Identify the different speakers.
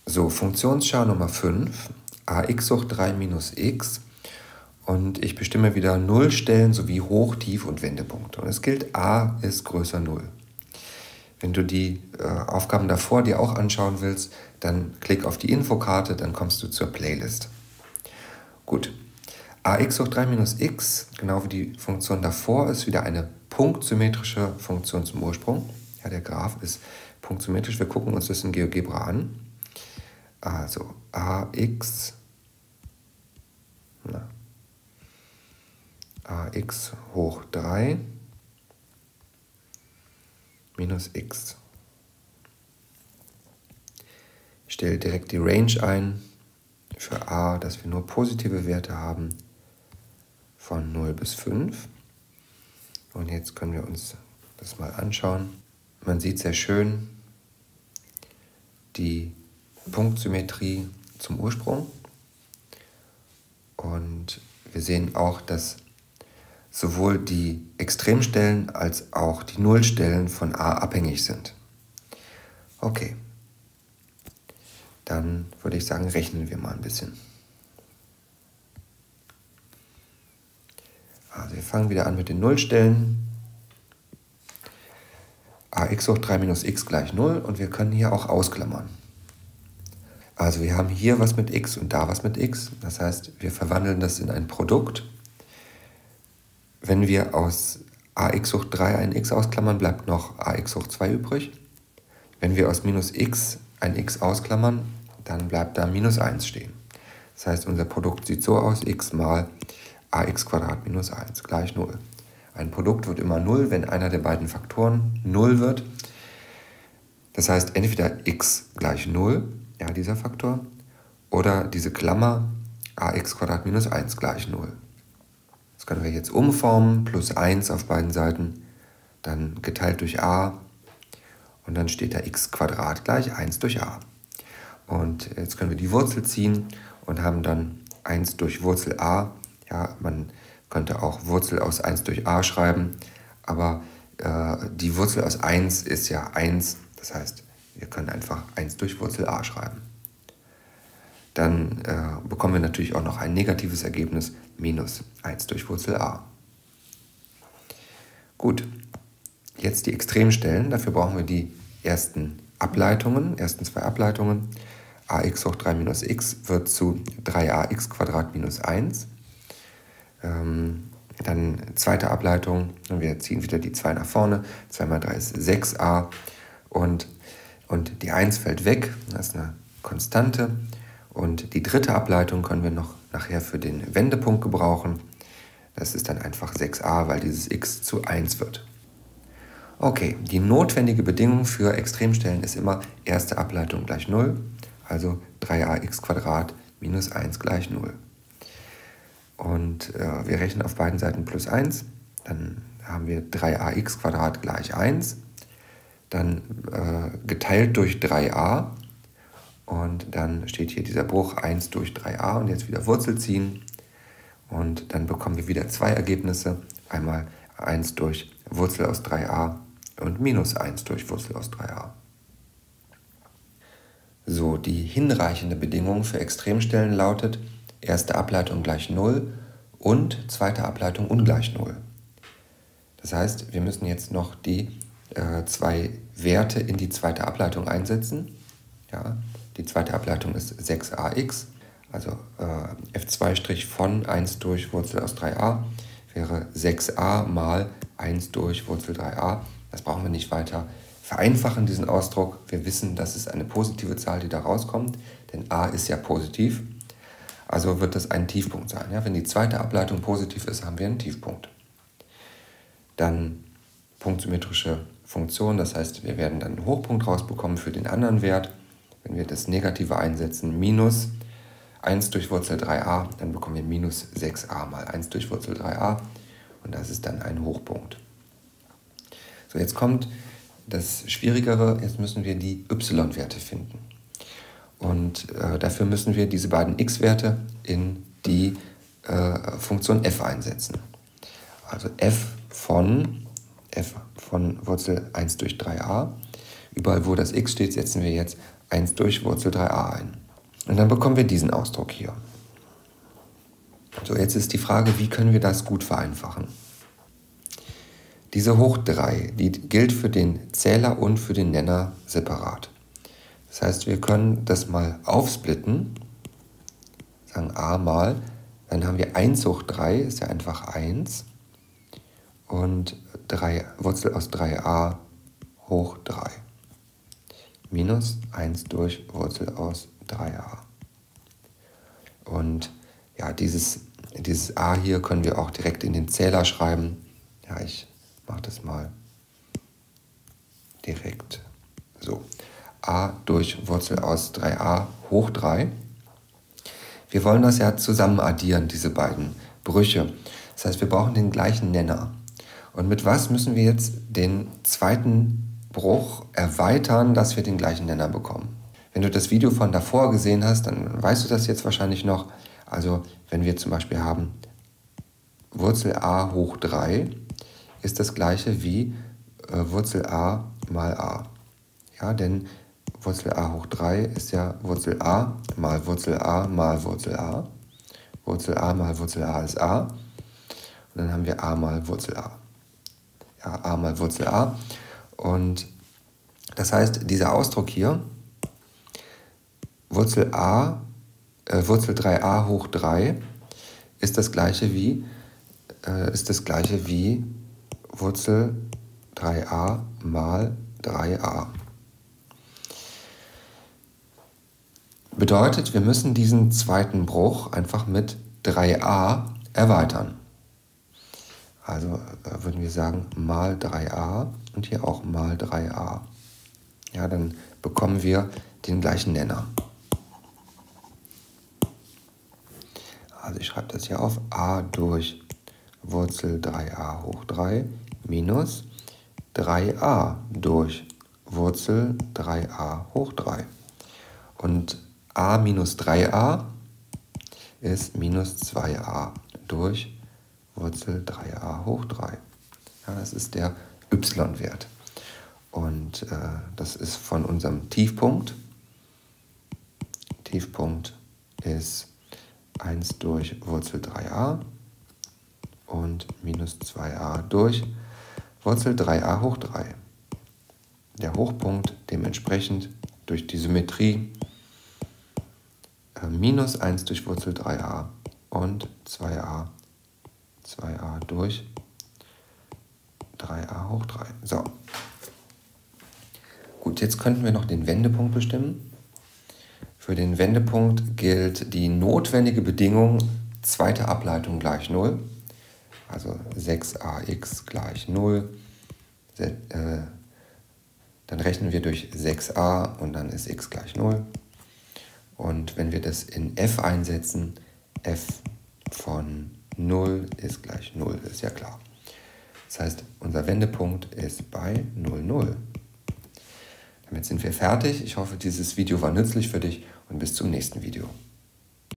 Speaker 1: So, Funktionsschau Nummer 5, ax hoch 3 minus x. Und ich bestimme wieder Nullstellen sowie Hoch-, Tief- und Wendepunkte. Und es gilt, a ist größer 0. Wenn du die Aufgaben davor dir auch anschauen willst, dann klick auf die Infokarte, dann kommst du zur Playlist. Gut, ax hoch 3 minus x, genau wie die Funktion davor, ist wieder eine punktsymmetrische Funktion zum Ursprung. Ja, der Graph ist punktsymmetrisch. Wir gucken uns das in GeoGebra an. Also ax hoch 3 minus x. Ich stelle direkt die Range ein für a, dass wir nur positive Werte haben von 0 bis 5. Und jetzt können wir uns das mal anschauen. Man sieht sehr schön die Punktsymmetrie zum Ursprung. Und wir sehen auch, dass sowohl die Extremstellen als auch die Nullstellen von a abhängig sind. Okay, dann würde ich sagen, rechnen wir mal ein bisschen. Also wir fangen wieder an mit den Nullstellen. ax hoch 3 minus x gleich 0 und wir können hier auch ausklammern. Also wir haben hier was mit x und da was mit x. Das heißt, wir verwandeln das in ein Produkt. Wenn wir aus ax hoch 3 ein x ausklammern, bleibt noch ax hoch 2 übrig. Wenn wir aus minus x ein x ausklammern, dann bleibt da minus 1 stehen. Das heißt, unser Produkt sieht so aus, x mal ax² minus 1 gleich 0. Ein Produkt wird immer 0, wenn einer der beiden Faktoren 0 wird. Das heißt, entweder x gleich 0, ja, dieser Faktor, oder diese Klammer ax² minus 1 gleich 0. Das können wir jetzt umformen, plus 1 auf beiden Seiten, dann geteilt durch a und dann steht da x² gleich 1 durch a. Und jetzt können wir die Wurzel ziehen und haben dann 1 durch Wurzel a. Ja, man könnte auch Wurzel aus 1 durch a schreiben, aber die Wurzel aus 1 ist ja 1, das heißt, wir können einfach 1 durch Wurzel a schreiben. Dann bekommen wir natürlich auch noch ein negatives Ergebnis, minus 1 durch Wurzel a. Gut, jetzt die Extremstellen. Dafür brauchen wir die ersten zwei Ableitungen. ax hoch 3 minus x wird zu 3ax² minus 1. Dann zweite Ableitung, und wir ziehen wieder die 2 nach vorne. 2 mal 3 ist 6a und die 1 fällt weg, das ist eine Konstante. Und die dritte Ableitung können wir noch nachher für den Wendepunkt gebrauchen. Das ist dann einfach 6a, weil dieses x zu 1 wird. Okay, die notwendige Bedingung für Extremstellen ist immer erste Ableitung gleich 0, also 3ax² minus 1 gleich 0. Und wir rechnen auf beiden Seiten plus 1, dann haben wir 3ax² gleich 1, dann geteilt durch 3a und dann steht hier dieser Bruch 1 durch 3a und jetzt wieder Wurzel ziehen und dann bekommen wir wieder zwei Ergebnisse, einmal 1 durch Wurzel aus 3a und minus 1 durch Wurzel aus 3a. So, die hinreichende Bedingung für Extremstellen lautet erste Ableitung gleich 0 und zweite Ableitung ungleich 0. Das heißt, wir müssen jetzt noch die zwei Werte in die zweite Ableitung einsetzen. Ja, die zweite Ableitung ist 6ax, also f2' von 1 durch Wurzel aus 3a wäre 6a mal 1 durch Wurzel 3a. Das brauchen wir nicht weiter vereinfachen, diesen Ausdruck. Wir wissen, das ist eine positive Zahl, die da rauskommt, denn a ist ja positiv. Also wird das ein Tiefpunkt sein. Ja? Wenn die zweite Ableitung positiv ist, haben wir einen Tiefpunkt. Dann punktsymmetrische Funktion, das heißt, wir werden dann einen Hochpunkt rausbekommen für den anderen Wert. Wenn wir das Negative einsetzen, minus 1 durch Wurzel 3a, dann bekommen wir minus 6a mal 1 durch Wurzel 3a und das ist dann ein Hochpunkt. So, jetzt kommt das Schwierigere, jetzt müssen wir die y-Werte finden. Und dafür müssen wir diese beiden x-Werte in die Funktion f einsetzen. Also f von Wurzel 1 durch 3a. Überall, wo das x steht, setzen wir jetzt 1 durch Wurzel 3a ein. Und dann bekommen wir diesen Ausdruck hier. So, jetzt ist die Frage, wie können wir das gut vereinfachen? Diese hoch 3, die gilt für den Zähler und für den Nenner separat. Das heißt, wir können das mal aufsplitten, sagen a mal, dann haben wir 1 hoch 3, ist ja einfach 1, und Wurzel aus 3a hoch 3, minus 1 durch Wurzel aus 3a. Und ja, dieses a hier können wir auch direkt in den Zähler schreiben. Ja, ich mache das mal direkt so. a durch Wurzel aus 3a hoch 3. Wir wollen das ja zusammen addieren, diese beiden Brüche. Das heißt, wir brauchen den gleichen Nenner. Und mit was müssen wir jetzt den zweiten Bruch erweitern, dass wir den gleichen Nenner bekommen? Wenn du das Video von davor gesehen hast, dann weißt du das jetzt wahrscheinlich noch. Also wenn wir zum Beispiel haben Wurzel a hoch 3, ist das gleiche wie Wurzel a mal a. Ja, denn Wurzel a hoch 3 ist ja Wurzel a mal Wurzel a mal Wurzel a. Wurzel a mal Wurzel a ist a. Und dann haben wir a mal Wurzel a. Ja, a mal Wurzel a. Und das heißt, dieser Ausdruck hier, Wurzel 3a hoch 3, ist das gleiche wie Wurzel 3a mal 3a. Bedeutet, wir müssen diesen zweiten Bruch einfach mit 3a erweitern. Also würden wir sagen mal 3a und hier auch mal 3a. Ja, dann bekommen wir den gleichen Nenner. Also ich schreibe das hier auf, a durch Wurzel 3a hoch 3 minus 3a durch Wurzel 3a hoch 3. Und a minus 3a ist minus 2a durch Wurzel 3a hoch 3. Ja, das ist der y-Wert. Und das ist von unserem Tiefpunkt. Tiefpunkt ist 1 durch Wurzel 3a und minus 2a durch Wurzel 3a hoch 3. Der Hochpunkt dementsprechend durch die Symmetrie minus 1 durch Wurzel 3a und 2a durch 3a hoch 3. So. Gut, jetzt könnten wir noch den Wendepunkt bestimmen. Für den Wendepunkt gilt die notwendige Bedingung, zweite Ableitung gleich 0. Also 6ax gleich 0. Dann rechnen wir durch 6a und dann ist x gleich 0. Und wenn wir das in f einsetzen, f von 0 ist gleich 0, ist ja klar. Das heißt, unser Wendepunkt ist bei 0, 0. Damit sind wir fertig. Ich hoffe, dieses Video war nützlich für dich und bis zum nächsten Video.